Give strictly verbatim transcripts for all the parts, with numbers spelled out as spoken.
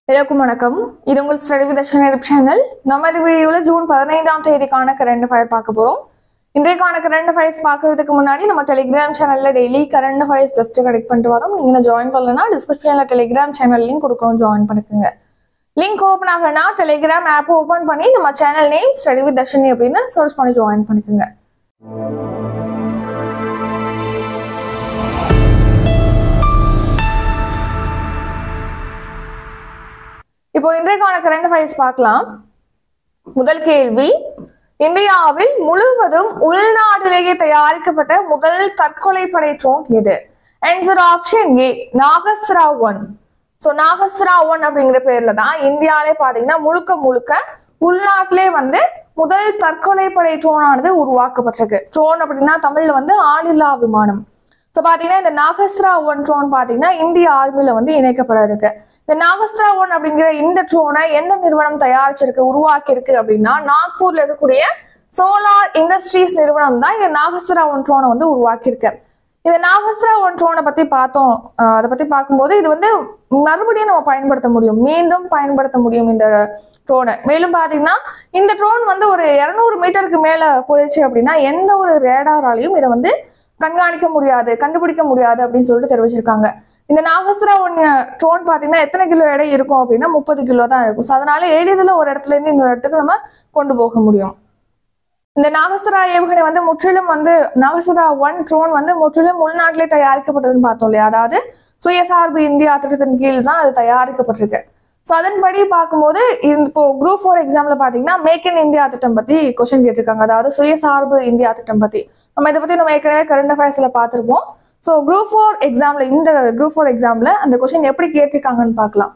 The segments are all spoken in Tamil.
எல்லாருக்கும் வணக்கம். இது உங்கள் study with Darshini YouTube channel. நம்ம இந்த வீடியோவில் ஜூன் பதினைந்தாம் தேதிக்கான கரண்ட் அஃபயர் பார்க்க போகிறோம். இன்றைக்கான கரண்ட் அஃபயர்ஸ் பார்க்கறதுக்கு முன்னாடி நம்ம டெலிகிராம் சேனலில் daily current affairs just connect பண்ணிட்டு வரோம். நீங்கள் ஜாயின் பண்ணலன்னா டிஸ்கிரிப்ஷனில் டெலிகிராம் சேனல் லிங்க் கொடுக்குறோம், ஜாயின் பண்ணிக்கோங்க. லிங்க் ஓப்பன் ஆகனா டெலிகிராம் ஆப் ஓப்பன் பண்ணி நம்ம channel name study with Darshini அப்படின்னு சர்ச் பண்ணி ஜாயின் பண்ணிக்கோங்க. இப்போ இன்றைக்கான கரண்ட் அஃபயர்ஸ் பார்க்கலாம். முதல் கேள்வி, இந்தியாவில் முழுவதும் உள்நாட்டிலேயே தயாரிக்கப்பட்ட முதல் தற்கொலை படை ட்ரோன் எது? Answer option A, Nagastra one. So Nagastra one அப்படிங்கிற பேர்ல தான் இந்தியாவிலே பாத்தீங்கன்னா முழுக்க முழுக்க உள்நாட்டிலே வந்து முதல் தற்கொலை படை ட்ரோனானது உருவாக்கப்பட்டிருக்கு. ட்ரோன் அப்படின்னா தமிழ்ல வந்து ஆளில்லா விமானம். ஸோ பாத்தீங்கன்னா இந்த நாகஸ்ரா ஒன் ட்ரோன் பாத்தீங்கன்னா இந்திய ஆர்மியில வந்து இணைக்கப்பட இருக்கு. இந்த நாகஸ்ரா ஒன் அப்படிங்கிற இந்த ட்ரோனை எந்த நிறுவனம் தயாரிச்சிருக்கு, உருவாக்கி இருக்கு அப்படின்னா நாக்பூர்ல இருக்கக்கூடிய சோலார் இண்டஸ்ட்ரீஸ் நிறுவனம் தான் இந்த நாகஸ்ரா ஒன் ட்ரோனை வந்து உருவாக்கி இருக்கு. இந்த நாகஸ்ரா ஒன் ட்ரோனை பத்தி பார்த்தோம். அதை பத்தி பார்க்கும்போது இது வந்து மறுபடியும் நம்ம பயன்படுத்த முடியும், மீண்டும் பயன்படுத்த முடியும் இந்த ட்ரோனை. மேலும் பாத்தீங்கன்னா இந்த ட்ரோன் வந்து ஒரு இருநூறு மீட்டருக்கு மேல போயிடுச்சு அப்படின்னா எந்த ஒரு ரேடாராலையும் இதை வந்து கண்காணிக்க முடியாது, கண்டுபிடிக்க முடியாது அப்படின்னு சொல்லிட்டு தெரிவிச்சிருக்காங்க. இந்த நாகஸ்ரா ஒன் ட்ரோன் பாத்தீங்கன்னா எத்தனை கிலோ எடை இருக்கும் அப்படின்னா முப்பது கிலோ தான் இருக்கும். ஸோ அதனால எளிதில் ஒரு இடத்துல இருந்து இன்னொரு இடத்துக்கு நம்ம கொண்டு போக முடியும். இந்த நாகஸ்ரா ஏவுகணை வந்து முற்றிலும் வந்து நாகஸ்ரா ஒன் ட்ரோன் வந்து முற்றிலும் உள்நாட்டிலே தயாரிக்கப்பட்டதுன்னு பார்த்தோம் இல்லையா? அதாவது சுயசார்பு இந்தியா திட்டத்தின் கீழ் தான் அது தயாரிக்கப்பட்டிருக்கு. ஸோ அதன்படி பார்க்கும்போது இப்போ குரூப் ஃபோர் எக்ஸாம்ல பாத்தீங்கன்னா மேக் இன் இந்தியா திட்டம் பத்தி கொஸ்டின் கேட்டிருக்காங்க. அதாவது சுயசார்பு இந்தியா திட்டம் பத்தி நம்ம இதை பத்தி நம்ம ஏற்கனவே கரண்ட் அஃபேர்ஸ்ல பார்த்திருப்போம். ஸோ குரூப் ஃபோர் எக்ஸாம்ல இந்த குரூப் ஃபோர் எக்ஸாம்ல அந்த கொஸ்டின் எப்படி கேட்டிருக்காங்கன்னு பார்க்கலாம்.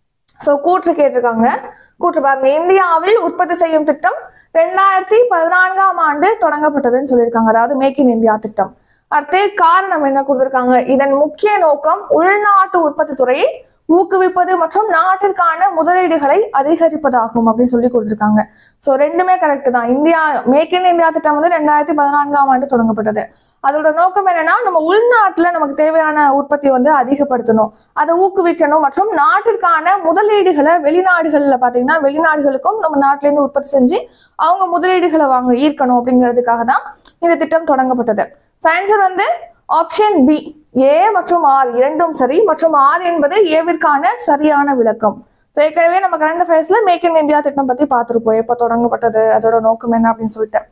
ஸோ கூற்று கேட்டிருக்காங்க. கூற்று பாருங்க, இந்தியாவில் உற்பத்தி செய்யும் திட்டம் ரெண்டாயிரத்தி பதினான்காம் ஆண்டு தொடங்கப்பட்டதுன்னு சொல்லியிருக்காங்க. அதாவது மேக் இன் இந்தியா திட்டம். அடுத்து காரணம் என்ன கொடுத்திருக்காங்க, இதன் முக்கிய நோக்கம் உள்நாட்டு உற்பத்தி துறையை ஊக்குவிப்பது மற்றும் நாட்டிற்கான முதலீடுகளை அதிகரிப்பதாகும் அப்படின்னு சொல்லி கொடுத்திருக்காங்க. ஸோ ரெண்டுமே கரெக்ட் தான். இந்தியா மேக் இன் இந்தியா திட்டம் வந்து ரெண்டாயிரத்தி பதினான்காம் ஆண்டு தொடங்கப்பட்டது. அதோட நோக்கம் என்னன்னா நம்ம உள்நாட்டுல நமக்கு தேவையான உற்பத்தி வந்து அதிகப்படுத்தணும், அதை ஊக்குவிக்கணும் மற்றும் நாட்டிற்கான முதலீடுகளை வெளிநாடுகள்ல பாத்தீங்கன்னா வெளிநாடுகளுக்கும் நம்ம நாட்டில இருந்து உற்பத்தி செஞ்சு அவங்க முதலீடுகளை வாங்க ஈர்க்கணும் அப்படிங்கிறதுக்காக தான் இந்த திட்டம் தொடங்கப்பட்டது. ஆன்சர் வந்து ஆப்ஷன் பி, ஏ மற்றும் ஆர் இரண்டும் சரி மற்றும் ஆர் என்பது ஏவிற்கான சரியான விளக்கம். ஸோ ஏற்கனவே நம்ம கரண்ட் அஃபேர்ஸ்ல மேக் இன் இந்தியா திட்டம் பத்தி பார்த்துருப்போம், எப்போ தொடங்கப்பட்டது, அதோட நோக்கம் என்ன அப்படின்னு சொல்லிட்டு.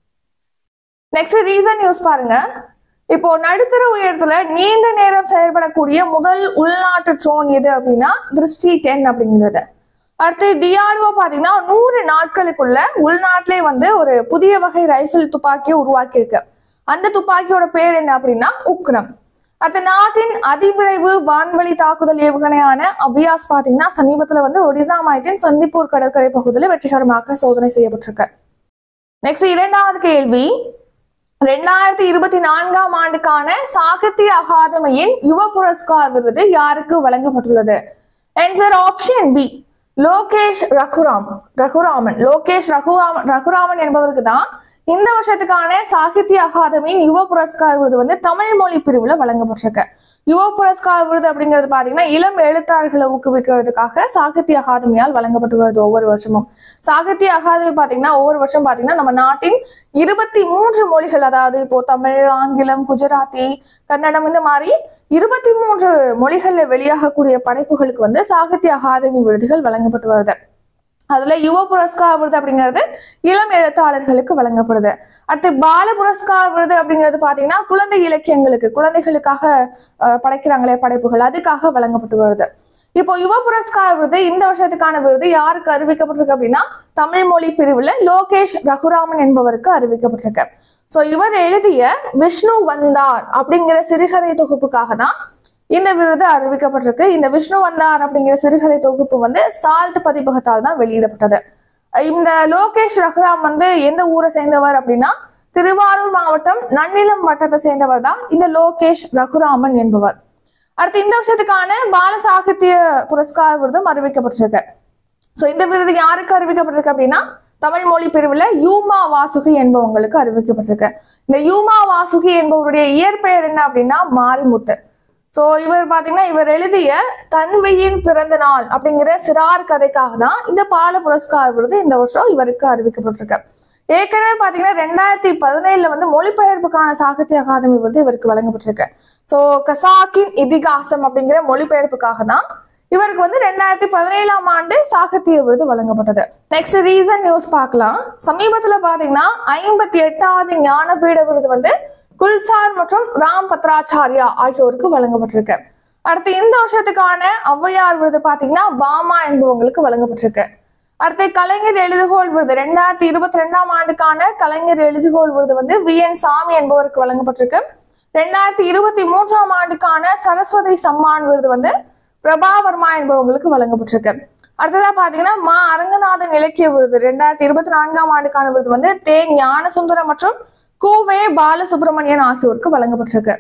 நெக்ஸ்ட் ரீசன் நியூஸ் பாருங்க. இப்போ நடுத்தர உயரத்துல நீண்ட நேரம் செயல்படக்கூடிய முதல் உள்நாட்டு ட்ரோன் எது அப்படின்னா திருஷ்டி டென் அப்படிங்கிறது. அடுத்து டிஆர்டிஓ பாத்தீங்கன்னா நூறு நாட்களுக்குள்ள உள்நாட்டிலே வந்து ஒரு புதிய வகை ரைபிள் துப்பாக்கியை உருவாக்கி இருக்கு. அந்த துப்பாக்கியோட பேர் என்ன அப்படின்னா உக்ரம். அடுத்த நாட்டின் அதிவிரைவு வான்வழி தாக்குதல் ஏவுகணையான அபியாஸ் பாத்தீங்கன்னா சமீபத்துல வந்து ஒடிசா மாநிலத்தின் சந்திப்பூர் கடற்கரை பகுதியில் வெற்றிகரமாக சோதனை செய்யப்பட்டிருக்கு. நெக்ஸ்ட் இரண்டாவது கேள்வி, ரெண்டாயிரத்தி இருபத்தி நான்காம் ஆண்டுக்கான சாகித்ய அகாதமியின் யுவ புரஸ்கார் விருது யாருக்கு வழங்கப்பட்டுள்ளது? Answer option B, Lokesh Raghuram Raghuraman Lokesh Raghuraman Raghuraman என்பவருக்கு தான் இந்த வருஷத்துக்கான சாகித்ய அகாதமியின் யுவ புரஸ்கார் விருது வந்து தமிழ் மொழி பிரிவுல வழங்கப்பட்டிருக்கு. யுவ புரஸ்கார் விருது அப்படிங்கிறது பாத்தீங்கன்னா இளம் எழுத்தாளர்களை ஊக்குவிக்கிறதுக்காக சாகித்ய அகாதமியால் வழங்கப்பட்டு வருது ஒவ்வொரு வருஷமும். சாகித்ய அகாதமி பாத்தீங்கன்னா ஒவ்வொரு வருஷம் பாத்தீங்கன்னா நம்ம நாட்டின் இருபத்தி மூன்று மொழிகள், அதாவது இப்போ தமிழ், ஆங்கிலம், குஜராத்தி, கன்னடம் இந்த மாதிரி இருபத்தி மூன்று மொழிகள்ல வெளியாகக்கூடிய படைப்புகளுக்கு வந்து சாகித்ய அகாதமி விருதுகள் வழங்கப்பட்டு வருது. அதுல யுவ புரஸ்கார் விருது அப்படிங்கிறது இளம் எழுத்தாளர்களுக்கு வழங்கப்படுது. அடுத்து பால புரஸ்கார் விருது அப்படிங்கிறது பாத்தீங்கன்னா குழந்தை இலக்கியங்களுக்கு, குழந்தைகளுக்காக படைக்கிறாங்களே படைப்புகள், அதுக்காக வழங்கப்பட்டு வருது. இப்போ யுவ புரஸ்கார் விருது இந்த வருஷத்துக்கான விருது யாருக்கு அறிவிக்கப்பட்டிருக்கு அப்படின்னா தமிழ் மொழி பிரிவுல லோகேஷ் ரகுராமன் என்பவருக்கு அறிவிக்கப்பட்டிருக்கு. சோ இவர் எழுதிய விஷ்ணு வந்தார் அப்படிங்கிற சிறுகதை தொகுப்புக்காக தான் இந்த விருது அறிவிக்கப்பட்டிருக்கு. இந்த விஷ்ணு வந்தார் அப்படிங்கிற சிறுகதை தொகுப்பு வந்து சால்ட் பதிப்பகத்தால் தான் வெளியிடப்பட்டது. இந்த லோகேஷ் ரகுராம் வந்து எந்த ஊரை சேர்ந்தவர் அப்படின்னா திருவாரூர் மாவட்டம் நன்னிலம் வட்டத்தை சேர்ந்தவர் தான் இந்த லோகேஷ் ரகுராமன் என்பவர். அடுத்து இந்த வருஷத்துக்கான பால சாகித்ய புரஸ்கார் விருதும் அறிவிக்கப்பட்டிருக்கு. சோ இந்த விருது யாருக்கு அறிவிக்கப்பட்டிருக்கு அப்படின்னா தமிழ் மொழி பிரிவுல யூமா வாசுகி என்பவங்களுக்கு அறிவிக்கப்பட்டிருக்கு. இந்த யூமா வாசுகி என்பவருடைய இயற்பெயர் என்ன அப்படின்னா மாரிமுத்து. ஸோ இவர் பாத்தீங்கன்னா இவர் எழுதிய தன்வியின் பிறந்த நாள் அப்படிங்கிற சிறார் கதைக்காக தான் இந்த பால புரஸ்கார் விருது இந்த வருஷம் இவருக்கு அறிவிக்கப்பட்டிருக்கு. ஏற்கனவே பாத்தீங்கன்னா ரெண்டாயிரத்தி பதினேழுல வந்து மொழிபெயர்ப்புக்கான சாகித்ய அகாதமி விருது இவருக்கு வழங்கப்பட்டிருக்கு. ஸோ கசாக்கின் இதிகாசம் அப்படிங்கிற மொழிபெயர்ப்புக்காக தான் இவருக்கு வந்து ரெண்டாயிரத்தி பதினேழாம் ஆண்டு சாகித்ய விருது வழங்கப்பட்டது. நெக்ஸ்ட் ரீசன் நியூஸ் பார்க்கலாம். சமீபத்துல பாத்தீங்கன்னா ஐம்பத்தி எட்டாவது ஞானபீட விருது வந்து குல்சார் மற்றும் ராம் பத்ராச்சாரியா ஆகியோருக்கு வழங்கப்பட்டிருக்கு. அடுத்து இந்த வருஷத்துக்கான ஔவையார் விருது பாத்தீங்கன்னா பாமா என்பவங்களுக்கு வழங்கப்பட்டிருக்கு. அடுத்து கலைஞர் எழுதுகோள் விருது ரெண்டாயிரத்தி இருபத்தி ரெண்டாம் ஆண்டுக்கான கலைஞர் எழுதுகோள் விருது வந்து வி என் சாமி என்பவருக்கு வழங்கப்பட்டிருக்கு. ரெண்டாயிரத்தி இருபத்தி மூன்றாம் ஆண்டுக்கான சரஸ்வதி சம்மான் விருது வந்து பிரபாவர்மா என்பவங்களுக்கு வழங்கப்பட்டிருக்கு. அடுத்ததா பாத்தீங்கன்னா மா அரங்கநாதன் இலக்கிய விருது ரெண்டாயிரத்தி இருபத்தி நான்காம் ஆண்டுக்கான விருது வந்து தே ஞானசுந்தரம் மற்றும் கூவே பாலசுப்ரமணியன் ஆகியோருக்கு வழங்கப்பட்டிருக்கு.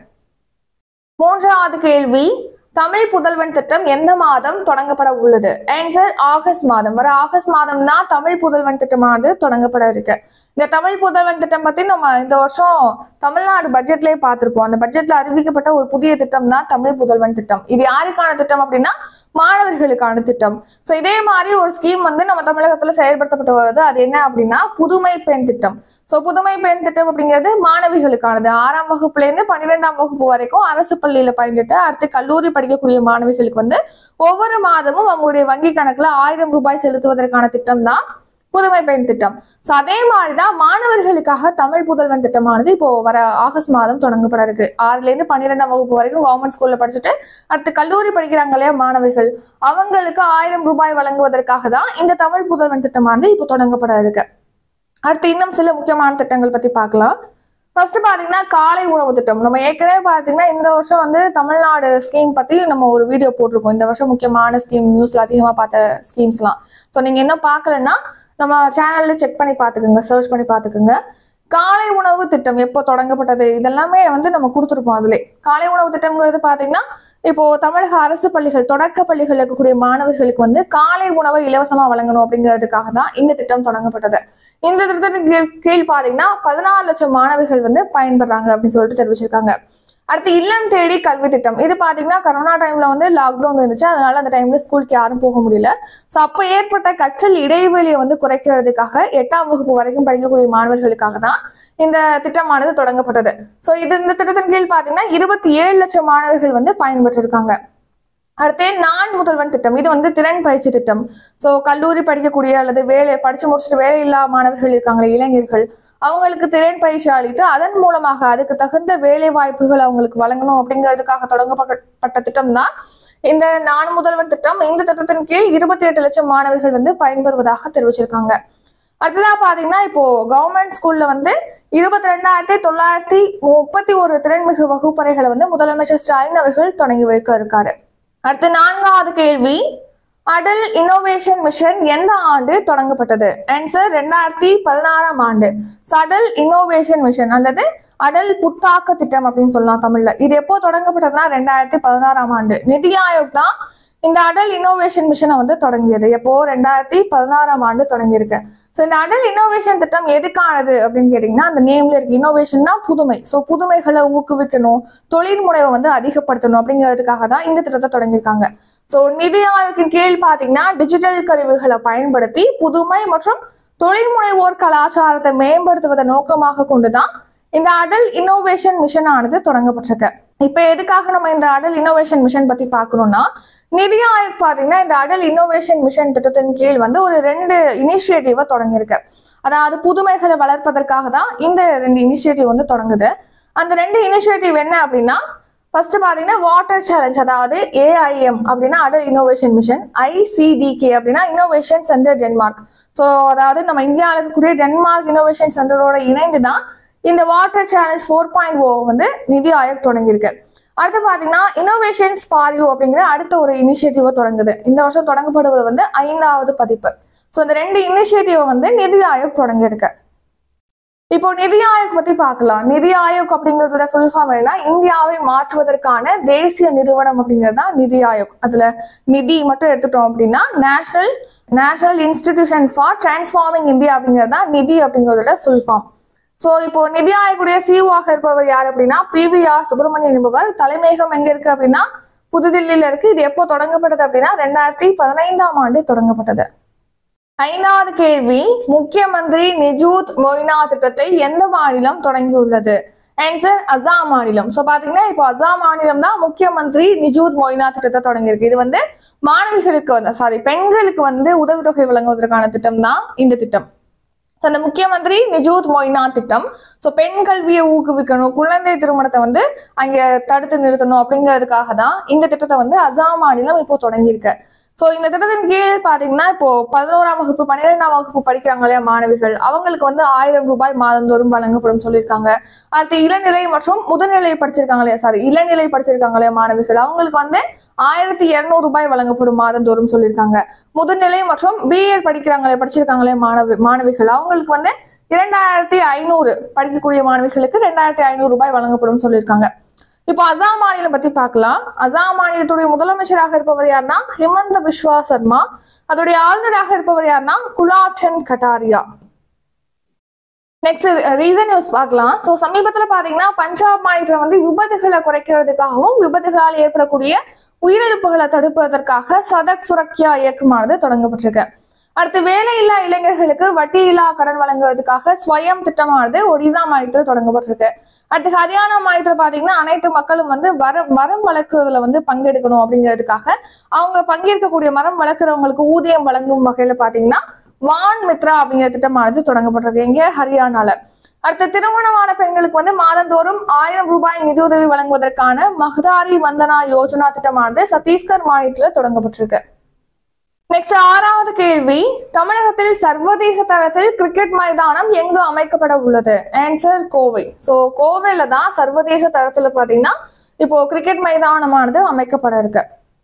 மூன்றாவது கேள்வி, தமிழ் புதல்வன் திட்டம் எந்த மாதம் தொடங்கப்பட உள்ளது? ஆன்சர் ஆகஸ்ட் மாதம். வர ஆகஸ்ட் மாதம் தான் தமிழ் புதல்வன் திட்டமானது தொடங்கப்பட இருக்கு. இந்த தமிழ் புதல்வன் திட்டம் பத்தி நம்ம இந்த வருஷம் தமிழ்நாடு பட்ஜெட்லயே பார்த்திருப்போம். அந்த பட்ஜெட்ல அறிவிக்கப்பட்ட ஒரு புதிய திட்டம் தான் தமிழ் புதல்வன் திட்டம். இது யாருக்கான திட்டம் அப்படின்னா மாணவர்களுக்கான திட்டம். சோ இதே மாதிரி ஒரு ஸ்கீம் வந்து நம்ம தமிழகத்துல செயல்படுத்தப்பட்டு வருது. அது என்ன அப்படின்னா புதுமை பெண் திட்டம். சோ புதுமை பெண் திட்டம் அப்படிங்கிறது மாணவிகளுக்கானது. ஆறாம் வகுப்புல இருந்து பன்னிரெண்டாம் வகுப்பு வரைக்கும் அரசு பள்ளியில பயின்றுட்டு அடுத்து கல்லூரி படிக்கக்கூடிய மாணவிகளுக்கு வந்து ஒவ்வொரு மாதமும் அவங்களுடைய வங்கி கணக்குல ஆயிரம் ரூபாய் செலுத்துவதற்கான திட்டம் தான் புதுமை பெண் திட்டம். சோ அதே மாதிரிதான் மாணவர்களுக்காக தமிழ் புதல்வன் திட்டமானது இப்போ வர ஆகஸ்ட் மாதம் தொடங்கப்பட இருக்கு. ஆறுல இருந்து பன்னிரெண்டாம் வகுப்பு வரைக்கும் கவர்மெண்ட் ஸ்கூல்ல படிச்சுட்டு அடுத்து கல்லூரி படிக்கிறாங்க இல்லையா மாணவர்கள், அவங்களுக்கு ஆயிரம் ரூபாய் வழங்குவதற்காக தான் இந்த தமிழ் புதல்வன் திட்டமானது இப்போ தொடங்கப்பட இருக்கு. அடுத்து இன்னும் சில முக்கியமான திட்டங்கள் பத்தி பார்க்கலாம். ஃபர்ஸ்ட் பாத்தீங்கன்னா காலை உணவு திட்டம். நம்ம ஏற்கனவே பாத்தீங்கன்னா இந்த வருஷம் வந்து தமிழ்நாடு ஸ்கீம் பத்தி நம்ம ஒரு வீடியோ போட்டிருக்கோம். இந்த வருஷம் முக்கியமான ஸ்கீம் நியூஸ்ல அதிகமா பார்த்த ஸ்கீம்ஸ் எல்லாம். ஸோ நீங்க என்ன பார்க்கலன்னா நம்ம சேனல்ல செக் பண்ணி பாத்துக்கோங்க, சர்ச் பண்ணி பாத்துக்கோங்க. காலை உணவு திட்டம் எப்போ தொடங்கப்பட்டது இதெல்லாமே வந்து நம்ம கொடுத்துருக்கோம். அதுல காலை உணவு திட்டம்ங்கிறது பாத்தீங்கன்னா இப்போ தமிழக அரசு பள்ளிகள் தொடக்க பள்ளிகள் இருக்கக்கூடிய மாணவர்களுக்கு வந்து காலை உணவை இலவசமா வழங்கணும் அப்படிங்கிறதுக்காக தான் இந்த திட்டம் தொடங்கப்பட்டது. இந்த திட்டத்தின் கீழ் பாத்தீங்கன்னா பதினாறு லட்சம் மாணவர்கள் வந்து பயன்படுறாங்க அப்படின்னு சொல்லிட்டு தெரிவிச்சிருக்காங்க. அடுத்து இல்லம் தேடி கல்வி திட்டம். இது பாத்தீங்கன்னா கொரோனா டைம்ல வந்து லாக்டவுன் இருந்துச்சு, அதனால அந்த டைம்ல ஸ்கூலுக்கு யாரும் போக முடியல. ஸோ அப்போ ஏற்பட்ட கற்றல் இடைவெளியை வந்து குறைக்கிறதுக்காக எட்டாம் வகுப்பு வரைக்கும் படிக்கக்கூடிய மாணவர்களுக்காக தான் இந்த திட்டமானது தொடங்கப்பட்டது. ஸோ இது இந்த திட்டத்தின் கீழ் பாத்தீங்கன்னா இருபத்தி ஏழு லட்சம் மாணவர்கள் வந்து பயன்பெற்று இருக்காங்க. அடுத்து நான் முதல்வன் திட்டம். இது வந்து திறன் பயிற்சி திட்டம். ஸோ கல்லூரி படிக்கக்கூடிய அல்லது வேலை படிச்சு முடிச்சுட்டு வேலை இல்லா மாணவர்கள் இருக்காங்களே இளைஞர்கள், அவங்களுக்கு திறன் பயிற்சி அளித்து அதன் மூலமாக அதுக்கு தகுந்த வேலை வாய்ப்புகள் அவங்களுக்கு வழங்கணும் அப்படிங்கிறதுக்காக தொடங்கப்பட்ட திட்டம் தான் இந்த நான் முதல்வன் திட்டம். இந்த திட்டத்தின் கீழ் இருபத்தி எட்டு லட்சம் மாணவர்கள் வந்து பயன்பெறுவதாக தெரிவிச்சிருக்காங்க. அதுதான் பாத்தீங்கன்னா இப்போ கவர்மெண்ட் ஸ்கூல்ல வந்து இருபத்தி ரெண்டாயிரத்தி தொள்ளாயிரத்தி முப்பத்தி ஒரு திறன்மிகு வகுப்பறைகளை வந்து முதலமைச்சர் ஸ்டாலின் அவர்கள் தொடங்கி வைக்க இருக்காரு. அடுத்து நான்காவது கேள்வி, அடல் இன்னோவேஷன் மிஷன் எந்த ஆண்டு தொடங்கப்பட்டது? ஆன்சர் ரெண்டாயிரத்தி பதினாறாம் ஆண்டு. அடல் இன்னோவேஷன் மிஷன் அல்லது அடல் புத்தாக்க திட்டம் அப்படின்னு சொல்லலாம் தமிழ்ல. இது எப்போ தொடங்கப்பட்டதுன்னா ரெண்டாயிரத்தி பதினாறாம் ஆண்டு. நிதி ஆயோக் தான் இந்த அடல் இன்னோவேஷன் மிஷனை வந்து தொடங்கியது. எப்போ ரெண்டாயிரத்தி பதினாறாம் ஆண்டு தொடங்கியிருக்கு. ஸோ இந்த அடல் இன்னோவேஷன் திட்டம் எதுக்கானது அப்படின்னு கேட்டீங்கன்னா அந்த நேம்ல இருக்கு. இன்னோவேஷன்னா புதுமை. ஸோ புதுமைகளை ஊக்குவிக்கணும், தொழில் முனைவை வந்து அதிகப்படுத்தணும் அப்படிங்கிறதுக்காக தான் இந்த திட்டத்தை தொடங்கியிருக்காங்க. ஸோ நிதி ஆயோக்கின் கீழ் பாத்தீங்கன்னா டிஜிட்டல் கருவிகளை பயன்படுத்தி புதுமை மற்றும் தொழில் முனைவோர் கலாச்சாரத்தை மேம்படுத்துவதை நோக்கமாக கொண்டுதான் இந்த அடல் இன்னோவேஷன் மிஷன் ஆனது தொடங்கப்பட்டிருக்கு. இப்ப எதுக்காக நம்ம இந்த அடல் இன்னோவேஷன் மிஷன் பத்தி பாக்கணும்னா நிதி ஆயோக் பாத்தீங்கன்னா இந்த அடல் இன்னோவேஷன் மிஷன் திட்டத்தின் கீழ் வந்து ஒரு ரெண்டு இனிஷியேட்டிவா தொடங்கியிருக்கு. அதாவது புதுமைகளை வளர்ப்பதற்காக தான் இந்த ரெண்டு இனிஷியேட்டிவ் வந்து தொடங்குது. அந்த ரெண்டு இனிஷியேட்டிவ் என்ன அப்படின்னா ஃபர்ஸ்ட் பாத்தீங்கன்னா வாட்டர் சேலஞ்ச், அதாவது ஏஐஎம் அப்படின்னா அடல் இன்னோவேஷன் மிஷன், ஐசிடிகே அப்படின்னா இன்னோவேஷன் சென்டர் டென்மார்க். ஸோ அதாவது நம்ம இந்தியாவில் இருக்கக்கூடிய டென்மார்க் இன்னோவேஷன் சென்டரோட இணைந்து தான் இந்த water challenge four point O வந்து நிதி ஆயோக் தொடங்கியிருக்கு. அடுத்து பாத்தீங்கன்னா இன்னோவேஷன்ஸ் ஃபார் யூ அப்படிங்கிற அடுத்த ஒரு இனிஷியேட்டிவ் தொடங்குது. இந்த வருஷம் தொடங்கப்படுவது வந்து ஐந்தாவது பதிப்பு. ஸோ இந்த ரெண்டு இனிஷியேட்டிவ் வந்து நிதி ஆயோக் தொடங்கியிருக்கு. இப்போ நிதி ஆயோக் பத்தி பார்க்கலாம். நிதி ஆயோக் அப்படிங்கிறதோட ஃபுல் ஃபார்ம் என்னன்னா இந்தியாவை மாற்றுவதற்கான தேசிய நிறுவனம் அப்படிங்கிறது தான் நிதி ஆயோக். அதுல நிதி மட்டும் எடுத்துட்டோம் அப்படின்னா national national institution for transforming India அப்படிங்கிறது தான் நிதி அப்படிங்கிறதோட ஃபுல் ஃபார்ம். சோ இப்போ நிதி ஆயோக்குடைய சிஇஓவாக இருப்பவர் யார் அப்படின்னா பி வி ஆர் சுப்பிரமணியன் என்பவர். தலைமையகம் எங்க இருக்கு அப்படின்னா புதுதில்லியில இருக்கு. இது எப்போ தொடங்கப்பட்டது அப்படின்னா ரெண்டாயிரத்தி பதினைந்தாம் ஆண்டு தொடங்கப்பட்டது. ஐந்தாவது கேள்வி, முக்கியமந்திரி நிஜூத் மொய்னா திட்டத்தை எந்த மாநிலம் தொடங்கியுள்ளது? ஆன்சர் அசாம் மாநிலம். சோ பாத்தீங்கன்னா இப்போ அசாம் மாநிலம் தான் முக்கியமந்திரி நிஜூத் மொய்னா திட்டத்தை தொடங்கியிருக்கு. இது வந்து மாணவிகளுக்கு வந்து சாரி பெண்களுக்கு வந்து உதவித்தொகை வழங்குவதற்கான திட்டம் தான் இந்த திட்டம். ஸோ அந்த முக்கியமந்திரி நிஜூத் மொய்னா திட்டம் ஸோ பெண் கல்வியை ஊக்குவிக்கணும், குழந்தை திருமணத்தை வந்து அங்கே தடுத்து நிறுத்தணும் அப்படிங்கிறதுக்காக தான் இந்த திட்டத்தை வந்து அசாம் மாநிலம் இப்போ தொடங்கியிருக்கு. ஸோ இந்த திட்டத்தின் கீழ் பாத்தீங்கன்னா இப்போ பதினோராம் வகுப்பு பன்னிரெண்டாம் வகுப்பு படிக்கிறாங்க இல்லையா மாணவிகள், அவங்களுக்கு வந்து ஆயிரம் ரூபாய் மாதந்தோறும் வழங்கப்படும் சொல்லியிருக்காங்க. அடுத்து இளநிலை மற்றும் முதுநிலை படிச்சிருக்காங்க இல்லையா சாரி இளநிலை படிச்சிருக்காங்க இல்லையா மாணவிகள், அவங்களுக்கு வந்து ஆயிரத்தி இருநூறு ரூபாய் வழங்கப்படும் மாதந்தோறும் சொல்லியிருக்காங்க. முதுநிலை மற்றும் பிஎட் படிக்கிறாங்களே படிச்சிருக்காங்களே மாணவி மாணவிகள் அவங்களுக்கு வந்து இரண்டாயிரத்தி ஐநூறு படிக்கக்கூடிய மாணவிகளுக்கு ரெண்டாயிரத்தி ஐநூறு ரூபாய் வழங்கப்படும் சொல்லியிருக்காங்க. இப்போ அசாம் மாநிலம் பத்தி பார்க்கலாம். அசாம் மாநிலத்துடைய முதலமைச்சராக இருப்பவர் யாருன்னா ஹிமந்த பிஸ்வா சர்மா. அதோடைய ஆளுநராக இருப்பவர் யாருன்னா Gulab Chand Kataria. Next reason news பார்க்கலாம். ஸோ சமீபத்துல பாத்தீங்கன்னா பஞ்சாப் மாநிலத்துல வந்து விபத்துகளை குறைக்கிறதுக்காகவும் விபத்துகளால் ஏற்படக்கூடிய உயிரிழப்புகளை தடுப்பதற்காக சதக் சுரக்யா இயக்கமானது தொடங்கப்பட்டிருக்கு. அடுத்து வேலையில்லா இளைஞர்களுக்கு வட்டியில்லா கடன் வழங்குவதற்காக ஸ்வயம் திட்டமானது ஒடிசா மாநிலத்தில் தொடங்கப்பட்டிருக்கு. அடுத்து ஹரியானா மாநிலத்துல பாத்தீங்கன்னா அனைத்து மக்களும் வந்து மரம் மரம் வளர்க்குறதுல வந்து பங்கெடுக்கணும் அப்படிங்கிறதுக்காக அவங்க பங்கேற்கக்கூடிய மரம் வளர்க்குறவங்களுக்கு ஊதியம் வழங்கும் வகையில பாத்தீங்கன்னா வான் மித்ரா அப்படிங்கிற திட்டமானது தொடங்கப்பட்டிருக்கு எங்க ஹரியானால. அடுத்த திருமணமான பெண்களுக்கு வந்து மாதந்தோறும் ஆயிரம் ரூபாய் நிதியுதவி வழங்குவதற்கான மஹதாரி வந்தனா யோஜனா திட்டமானது சத்தீஸ்கர் மாநிலத்தில் தொடங்கப்பட்டிருக்கு. நெக்ஸ்ட் ஆறாவது கேள்வி, தமிழகத்தில் சர்வதேச தரத்தில் கிரிக்கெட் மைதானம் எங்கு அமைக்கப்பட உள்ளது? ஆன்சர் கோவை. சோ கோவையில தான் சர்வதேச தரத்துல பாத்தீங்கன்னா இப்போ கிரிக்கெட் மைதானமானது அமைக்கப்பட இருக்கு.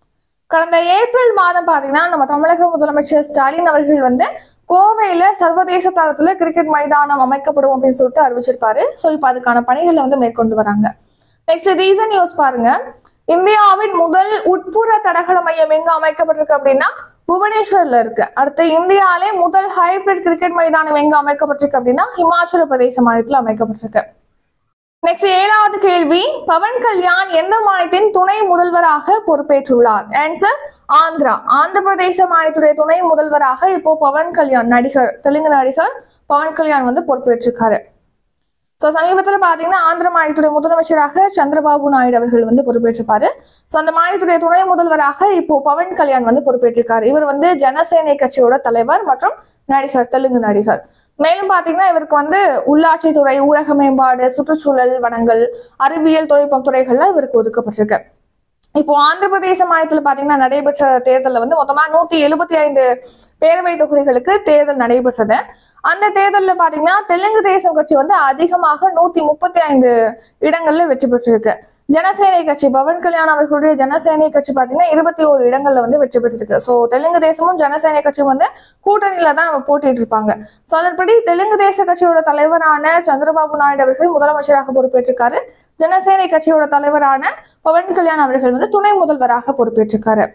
கடந்த ஏப்ரல் மாதம் பாத்தீங்கன்னா நம்ம தமிழக முதலமைச்சர் ஸ்டாலின் அவர்கள் வந்து கோவையில சர்வதேச தரத்துல கிரிக்கெட் மைதானம் அமைக்கப்படும் அப்படின்னு சொல்லிட்டு அறிவிச்சிருப்பாரு. சோ இப்ப அதுக்கான பணிகளை வந்து மேற்கொண்டு வராங்க. நெக்ஸ்ட் ரீசன் நியூஸ் பாருங்க. இந்தியாவின் முதல் உட்புற தடகள மையம் எங்க அமைக்கப்பட்டிருக்கு அப்படின்னா புவனேஸ்வர்ல இருக்கு. அடுத்து இந்தியாவிலே முதல் ஹைபிரிட் கிரிக்கெட் மைதானம் எங்க அமைக்கப்பட்டிருக்கு அப்படின்னா ஹிமாச்சல பிரதேச மாநிலத்தில் அமைக்கப்பட்டிருக்கு. நெக்ஸ்ட் ஏழாவது கேள்வி, பவன் கல்யாண் எந்த மாநிலத்தின் துணை முதல்வராக பொறுப்பேற்றுள்ளார்? ஆன்சர் ஆந்திரா. ஆந்திர பிரதேச மாநிலத்துடைய துணை முதல்வராக இப்போ பவன் கல்யாண் நடிகர் தெலுங்கு நடிகர் பவன் கல்யாண் வந்து பொறுப்பேற்றிருக்காரு. ஸோ சமீபத்தில் பார்த்தீங்கன்னா ஆந்திர மாநிலத்துடைய முதலமைச்சராக சந்திரபாபு நாயுடு அவர்கள் வந்து பொறுப்பேற்றிருப்பாரு. ஸோ அந்த மாநிலத்துடைய துணை முதல்வராக இப்போ பவன் கல்யாண் வந்து பொறுப்பேற்றிருக்காரு. இவர் வந்து ஜனசேனை கட்சியோட தலைவர் மற்றும் நடிகர் தெலுங்கு நடிகர். மேலும் பாத்தீங்கன்னா இவருக்கு வந்து உள்ளாட்சித்துறை, ஊரக மேம்பாடு, சுற்றுச்சூழல், வனங்கள், அறிவியல், தொழில்நுட்பம் துறைகள்ல இவருக்கு ஒதுக்கப்பட்டிருக்கு. இப்போ ஆந்திர பிரதேச மாநிலத்துல பாத்தீங்கன்னா நடைபெற்ற தேர்தலில் வந்து மொத்தமா நூத்தி எழுபத்தி ஐந்து பேரவை தொகுதிகளுக்கு தேர்தல் நடைபெற்றது. அந்த தேர்தலில் பாத்தீங்கன்னா தெலுங்கு தேசம் கட்சி வந்து அதிகமாக நூத்தி முப்பத்தி ஐந்து இடங்கள்ல வெற்றி பெற்றிருக்கு. ஜனசேனை கட்சி பவன் கல்யாண் அவர்களுடைய ஜனசேனை கட்சி பாத்தீங்கன்னா இருபத்தி ஓரு இடங்கள்ல வந்து வெற்றி பெற்றிருக்கு. சோ தெலுங்கு தேசமும் ஜனசேனை கட்சியும் வந்து கூட்டணியில தான் போட்டிட்டு இருப்பாங்க. சோ அதன்படி தெலுங்கு தேச கட்சியோட தலைவரான சந்திரபாபு நாயுடு அவர்கள் முதலமைச்சராக பொறுப்பேற்றிருக்காரு. ஜனசேனை கட்சியோட தலைவரான பவன் கல்யாண் அவர்கள் வந்து துணை முதல்வராக பொறுப்பேற்றிருக்காரு.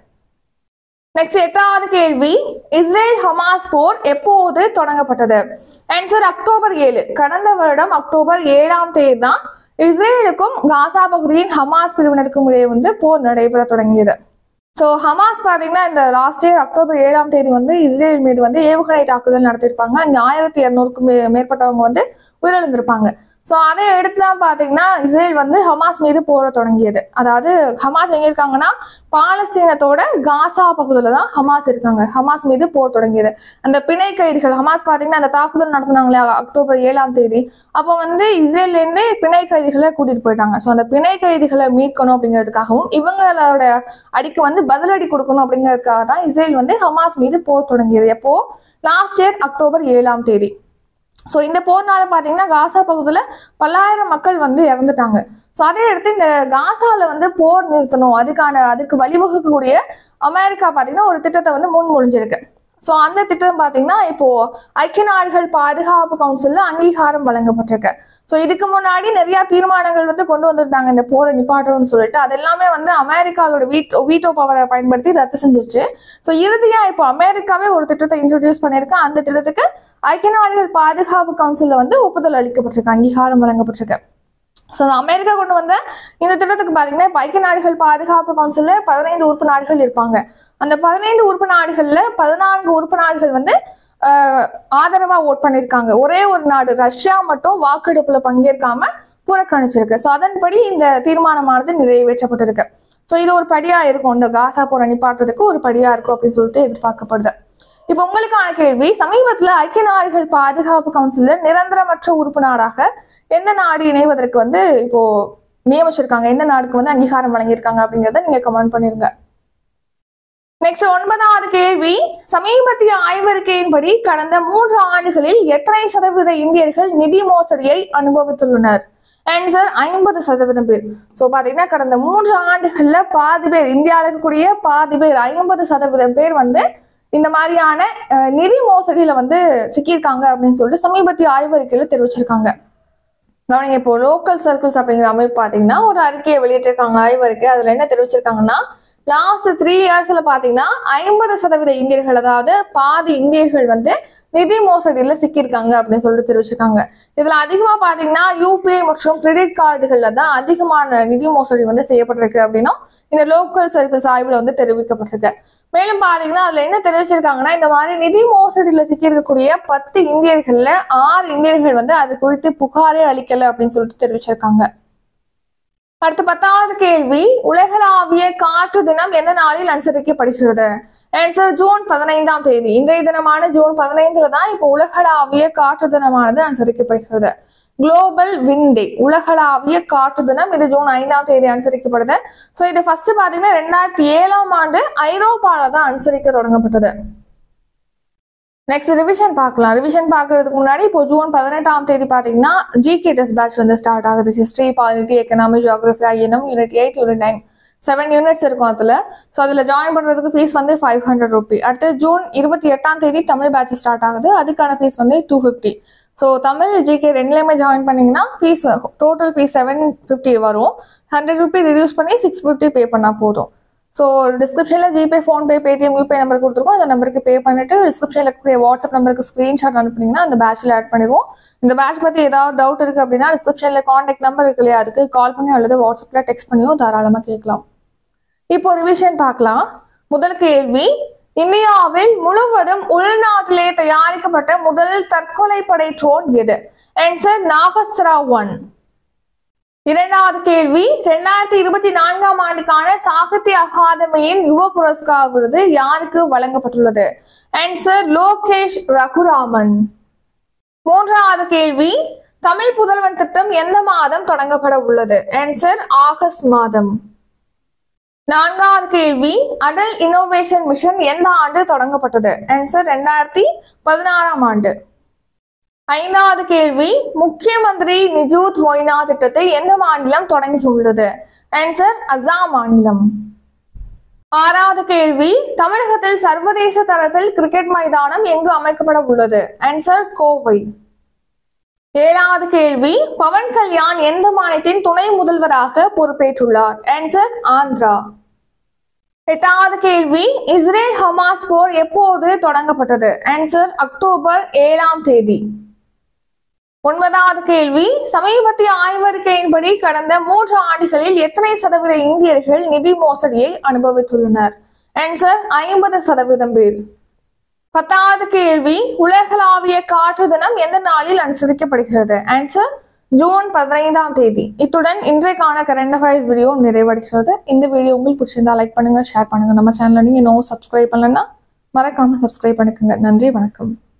நெக்ஸ்ட் எட்டாவது கேள்வி, இஸ்ரேல் ஹமாஸ் போர் எப்போது தொடங்கப்பட்டது? ஆன்சர் அக்டோபர் ஏழு. கடந்த வருடம் அக்டோபர் ஏழாம் தேதி தான் இஸ்ரேலுக்கும் காசா பகுதியின் ஹமாஸ் பிரிவினருக்கும் இடையே வந்து போர் நடைபெற தொடங்கியது. ஸோ ஹமாஸ் பாத்தீங்கன்னா இந்த லாஸ்ட் இயர் அக்டோபர் ஏழாம் தேதி வந்து இஸ்ரேல் மீது வந்து ஏவுகணை தாக்குதல் நடத்திருப்பாங்க. இங்க ஆயிரத்தி இருநூறுக்கும் மேற்பட்டவங்க வந்து உயிரிழந்திருப்பாங்க. ஸோ அதை எடுத்துதான் பாத்தீங்கன்னா இஸ்ரேல் வந்து ஹமாஸ் மீது போர தொடங்கியது. அதாவது ஹமாஸ் எங்க இருக்காங்கன்னா பாலஸ்தீனத்தோட காசா பகுதியில தான் ஹமாஸ் இருக்காங்க. ஹமாஸ் மீது போர் தொடங்கியது. அந்த பிணை கைதிகள் ஹமாஸ் பாத்தீங்கன்னா அந்த தாக்குதல் நடத்தினாங்களே அக்டோபர் ஏழாம் தேதி, அப்போ வந்து இஸ்ரேல்ல இருந்து பிணை கைதிகளை கூட்டிட்டு போயிட்டாங்க. ஸோ அந்த பிணை கைதிகளை மீட்கணும் அப்படிங்கிறதுக்காகவும் இவங்களோட அடிக்கு வந்து பதிலடி கொடுக்கணும் அப்படிங்கிறதுக்காக தான் இஸ்ரேல் வந்து ஹமாஸ் மீது போர் தொடங்கியது. எப்போ லாஸ்ட் இயர் அக்டோபர் ஏழாம் தேதி. ஸோ இந்த போர்னால பாத்தீங்கன்னா காசா பகுதியில பல்லாயிரம் மக்கள் வந்து இறந்துட்டாங்க. ஸோ அதே எடுத்து இந்த காசால வந்து போர் நிறுத்தணும், அதுக்கான அதுக்கு வழிவகுக்கக்கூடிய அமெரிக்கா பாத்தீங்கன்னா ஒரு திட்டத்தை வந்து முன்மொழிஞ்சிருக்கு. ஸோ அந்த திட்டம் பார்த்தீங்கன்னா இப்போ ஐக்கிய நாடுகள் பாதுகாப்பு கவுன்சில்ல அங்கீகாரம் வழங்கப்பட்டிருக்கு. ஸோ இதுக்கு முன்னாடி நிறைய தீர்மானங்கள் வந்து கொண்டு வந்திருந்தாங்க இந்த போரை நிப்பாட்டணும்னு சொல்லிட்டு. அது எல்லாமே வந்து அமெரிக்காவோட வீட்டோ வீட்டோ பவரை பயன்படுத்தி ரத்து செஞ்சிருச்சு. ஸோ இறுதியா இப்போ அமெரிக்காவே ஒரு திட்டத்தை இன்ட்ரோடியூஸ் பண்ணிருக்கு. அந்த திட்டத்துக்கு ஐக்கிய நாடுகள் பாதுகாப்பு கவுன்சில்ல வந்து ஒப்புதல் அளிக்கப்பட்டிருக்கு, அங்கீகாரம் வழங்கப்பட்டிருக்கு. ஸோ அமெரிக்கா கொண்டு வந்த இந்த திட்டத்துக்கு பார்த்தீங்கன்னா இப்போ ஐக்கிய நாடுகள் பாதுகாப்பு கவுன்சில்ல பதினைந்து உறுப்பு நாடுகள் இருப்பாங்க. அந்த பதினைந்து உறுப்பு நாடுகள்ல பதினான்கு உறுப்பு நாடுகள் வந்து ஆஹ் ஆதரவா ஓட் பண்ணியிருக்காங்க. ஒரே ஒரு நாடு ரஷ்யா மட்டும் வாக்கெடுப்புல பங்கேற்காம புறக்கணிச்சிருக்கு. ஸோ அதன்படி இந்த தீர்மானமானது நிறைவேற்றப்பட்டிருக்கு. ஸோ இது ஒரு படியா இருக்கும், இந்த காசா போரை நிப்பாட்டுறதுக்கு ஒரு படியா இருக்கும் அப்படின்னு சொல்லிட்டு எதிர்பார்க்கப்படுது. இப்போ உங்களுக்கான கேள்வி, சமீபத்துல ஐக்கிய நாடுகள் பாதுகாப்பு கவுன்சில்ல நிரந்தரமற்ற உறுப்பு நாடாக எந்த நாடு இணைவதற்கு வந்து இப்போ நியமிச்சிருக்காங்க, எந்த நாடுக்கு வந்து அங்கீகாரம் வழங்கியிருக்காங்க அப்படிங்கிறத நீங்க கமெண்ட் பண்ணிருங்க. நெக்ஸ்ட் ஒன்பதாவது கேள்வி, சமீபத்திய ஆய்வறிக்கையின்படி கடந்த மூன்று ஆண்டுகளில் எத்தனை சதவீத இந்தியர்கள் நிதி மோசடியை அனுபவித்துள்ளனர்? ஆன்சர் ஐம்பது சதவீதம் பேர். ஸோ பாத்தீங்கன்னா கடந்த மூன்று ஆண்டுகள்ல பாதி பேர், இந்தியாவில் இருக்கக்கூடிய பாதி பேர் ஐம்பது சதவீதம் பேர் வந்து இந்த மாதிரியான நிதி மோசடியில வந்து சிக்கியிருக்காங்க அப்படின்னு சொல்லிட்டு சமீபத்திய ஆய்வறிக்கையில தெரிவிச்சிருக்காங்க. கவனிங்க, இப்போ லோக்கல் சர்க்கிள்ஸ் அப்படிங்கிற அமைப்பு பாத்தீங்கன்னா ஒரு அறிக்கையை வெளியிட்டிருக்காங்க, ஆய்வறிக்கை. அதுல என்ன தெரிவிச்சிருக்காங்கன்னா, லாஸ்ட் த்ரீ இயர்ஸ்ல பாத்தீங்கன்னா ஐம்பது சதவீத இந்தியர்கள், அதாவது பாதி இந்தியர்கள் வந்து நிதி மோசடியில சிக்கியிருக்காங்க அப்படின்னு சொல்லிட்டு தெரிவிச்சிருக்காங்க. இதுல அதிகமா பாத்தீங்கன்னா யூபிஐ மற்றும் கிரெடிட் கார்டுகள்ல தான் அதிகமான நிதி மோசடி வந்து செய்யப்பட்டிருக்கு அப்படின்னும் இந்த லோக்கல் சர்க்கிள்ஸ் ஆய்வுல வந்து தெரிவிக்கப்பட்டிருக்கு. மேலும் பாத்தீங்கன்னா அதுல என்ன தெரிவிச்சிருக்காங்கன்னா, இந்த மாதிரி நிதி மோசடியில சிக்கியிருக்கக்கூடிய பத்து இந்தியர்கள்ல ஆறு இந்தியர்கள் வந்து அது குறித்து புகாரே அளிக்கல அப்படின்னு சொல்லிட்டு தெரிவிச்சிருக்காங்க. அடுத்த பத்தாவது கேள்வி, உலகளாவிய காற்று தினம் எந்த நாளில் அனுசரிக்கப்படுகிறது? ஆன்சர் ஜூன் பதினைந்தாம் தேதி. இன்றைய தினமான ஜூன் பதினைந்துல தான் இப்போ உலகளாவிய காற்று தினமானது அனுசரிக்கப்படுகிறது. குளோபல் விண்ட் டே, உலகளாவிய காற்று தினம், இது ஜூன் ஐந்தாம் தேதி அனுசரிக்கப்படுது. ஸோ இது ஃபர்ஸ்ட் பாத்தீங்கன்னா ரெண்டாயிரத்தி ஏழாம் ஆண்டு ஐரோப்பால தான் அனுசரிக்க தொடங்கப்பட்டது. நெக்ஸ்ட் ரிவிஷன் பார்க்கலாம். ரிவிஷன் பார்க்கறதுக்கு முன்னாடி இப்போ ஜூன் பதினெட்டாம் தேதி பாத்தீங்கன்னா ஜிகே டெஸ்ட் பேட்ச் வந்து ஸ்டார்ட் ஆகுது. History, polity, economy, geography, INM, unit eight, unit nine, seven units இருக்கும் அதுல. ஸோ அதுல ஜாயின் பண்றதுக்கு ஃபீஸ் வந்து ஃபைவ் ஹண்ட்ரட் ருபி. அடுத்து ஜூன் இருபத்தி எட்டாம் தேதி தமிழ் பேட்ச் ஸ்டார்ட் ஆகுது. அதுக்கான ஃபீஸ் வந்து two fifty. So Tamil GK ரெண்டுலையுமே ஜாயின் பண்ணீங்கன்னா fees total fees seven fifty வரும். ஹண்ட்ரட் ருபி ரிடியூஸ் பண்ணி சிக்ஸ் ஃபிஃப்டி பே பண்ணா போதும். ஸோ டிஸ்கிரிப்ஷனில் GPay, PhonePe, Paytm, UPI number கொடுத்துருக்கோம். அந்த நம்பருக்கு பே பண்ணிட்டு டிஸ்கிரிப்ஷனில் இருக்கக்கூடிய வாட்ஸ்அப் நம்பருக்கு ஸ்க்ரீன்ஷாட் அனுப்புனீங்கன்னா அந்த பேட்சில் ஆட் பண்ணிடுவோம். இந்த பேட்ச் பற்றி ஏதாவது டவுட் இருக்குது அப்படின்னா டிஸ்கிரிப்ஷனில் காண்டாக்ட் நம்பர் இருக்கு இல்லையா, அதுக்கு கால் பண்ணி அல்லது வாட்ஸ்அப்பில் டெக்ஸ்ட் பண்ணியோ தாராளமாக கேட்கலாம். இப்போ ரிவிஷன் பார்க்கலாம். முதல் கேள்வி, இந்தியாவில் முழுவதும் உள்நாட்டிலே தயாரிக்கப்பட்ட முதல் தற்கொலை படை ட்ரோன் எது? Answer Nagastra one. இரண்டாவது கேள்வி, இரண்டாயிரத்தி இருபத்தி நான்காம் ஆண்டுக்கான சாகித்ய அகாதமியின் யுவ புரஸ்கார் விருது யாருக்கு வழங்கப்பட்டுள்ளது? ஆன்சர் லோகேஷ் ரகுராமன். மூன்றாவது கேள்வி, தமிழ் புதல்வன் திட்டம் எந்த மாதம் தொடங்கப்பட உள்ளது? ஆன்சர் ஆகஸ்ட் மாதம். நான்காவது கேள்வி, அடல் இன்னோவேஷன் மிஷன் எந்த ஆண்டு தொடங்கப்பட்டது? ஆன்சர் ரெண்டாயிரத்தி பதினாறாம் ஆண்டு. ஐந்தாவது கேள்வி, முக்கிய மந்திரி நிஜூத் மொய்னா திட்டத்தை எந்த மாநிலம் தொடங்கியுள்ளது? ஆன்சர் அசாம் மாநிலம். ஆறாவது கேள்வி, தமிழகத்தில் சர்வதேச தரத்தில் கிரிக்கெட் மைதானம் எங்கு அமைக்கப்பட உள்ளது? ஆன்சர் கோவை. ஏழாவது கேள்வி, பவன் கல்யாண் எந்த மாநிலத்தின் துணை முதல்வராக பொறுப்பேற்றுள்ளார்? ஆன்சர் ஆந்திரா. எட்டாவது கேள்வி, இஸ்ரேல் ஹமாஸ் போர் எப்போது தொடங்கப்பட்டது? ஆன்சர் அக்டோபர் ஏழாம் தேதி. ஒன்பதாவது கேள்வி, சமீபத்திய ஆய்வறிக்கையின்படி கடந்த மூன்று ஆண்டுகளில் எத்தனை சதவீத இந்தியர்கள் நிதி மோசடியை அனுபவித்துள்ளனர்? ஆன்சர் ஐம்பது சதவீதம் பேர். பத்தாவது கேள்வி, உலகளாவிய காற்று தினம் எந்த நாளில் அனுசரிக்கப்படுகிறது? ஆன்சர் ஜூன் பதினைந்தாம் தேதி. இத்துடன் இன்றைக்கான கரண்ட் அஃபேர்ஸ் வீடியோ நிறைவடைகிறது. இந்த வீடியோ உங்களுக்கு பிடிச்சிருந்தா லைக் பண்ணுங்க, ஷேர் பண்ணுங்க. நம்ம சேனலை நீங்க இன்னும் சப்ஸ்கிரைப் பண்ணலன்னா மறக்காம சப்ஸ்கிரைப் பண்ணிக்கோங்க. நன்றி, வணக்கம்.